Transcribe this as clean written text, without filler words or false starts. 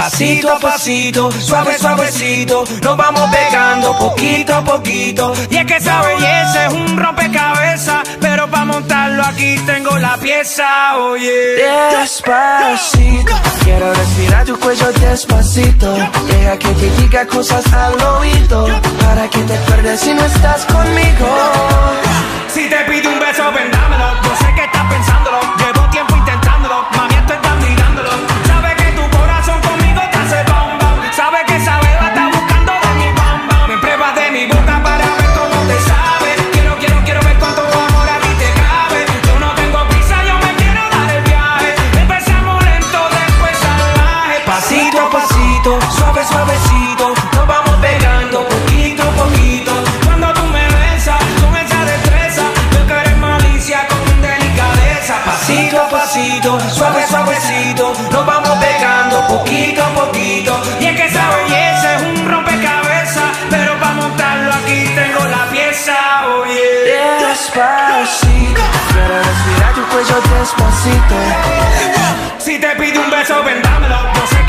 Pasito a pasito, suave suavecito, nos vamos pegando poquito a poquito. Y es que esa belleza es un rompecabezas, pero para montarlo aquí tengo la pieza, oye. Despacito, quiero respirar tu cuello despacito. Deja que te diga cosas al oído, para que te acuerdes si no estás conmigo. Si te pido un beso, ven dámelo. Yo sé que estás pensándolo, llevo tiempo intentándolo. Mami, esto estás mirándolo. Sabes que tu corazón conmigo te hace bam bam. Sabes que esa beba está buscando de mi bam bam. Me pruebas de mi boca para ver cómo te sabe. Quiero ver cuánto amor a ti te cabe. Yo no tengo prisa, yo me quiero dar el viaje. Empezamos lento, después salvaje. Pasito a pasito, suave suavecito, nos vamos pegando poquito a poquito. Cuando tú me besas con esa destreza, veo que eres malicia con delicadeza. Pasito a pasito, suave suavecito, nos vamos pegando poquito a poquito. Y es que esa belleza es un rompecabezas, pero para montarlo aquí tengo la pieza, oye. Despacito, quiero respirar tu cuello despacito. Si te pido un beso, ven dámelo. Yo sé